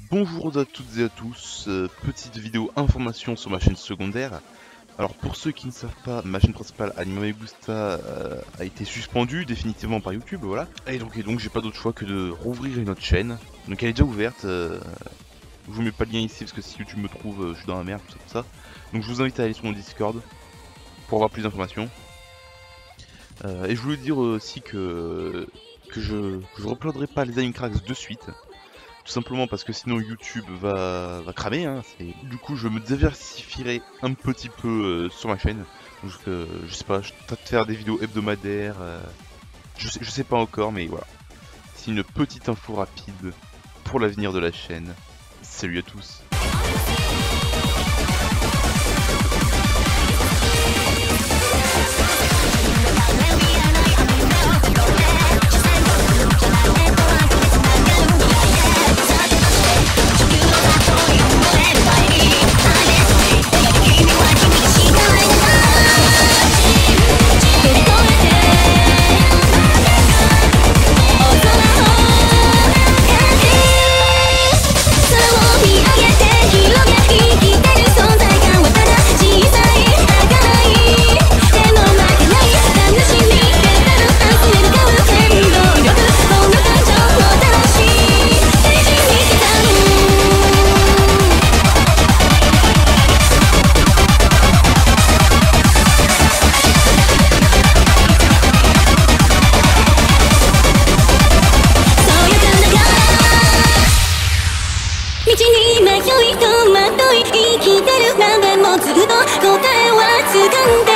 Bonjour à toutes et à tous, petite vidéo information sur ma chaîne secondaire. Alors pour ceux qui ne savent pas, ma chaîne principale Anima Me Gusta a été suspendue définitivement par YouTube, voilà. Et donc j'ai pas d'autre choix que de rouvrir une autre chaîne. Donc elle est déjà ouverte, je vous mets pas le lien ici parce que si YouTube me trouve, je suis dans la merde, tout ça. Donc je vous invite à aller sur mon Discord pour avoir plus d'informations. Et je voulais dire aussi que je uploaderai pas les Anime Cracks de suite. Tout simplement parce que sinon YouTube va cramer, hein. Du coup je me diversifierai un petit peu sur ma chaîne. Donc, je sais pas, je tâte de faire des vidéos hebdomadaires, je sais pas encore, mais voilà. C'est une petite info rapide pour l'avenir de la chaîne. Salut à tous. 迷い戸惑い生きてる何年もずっと答えは掴んで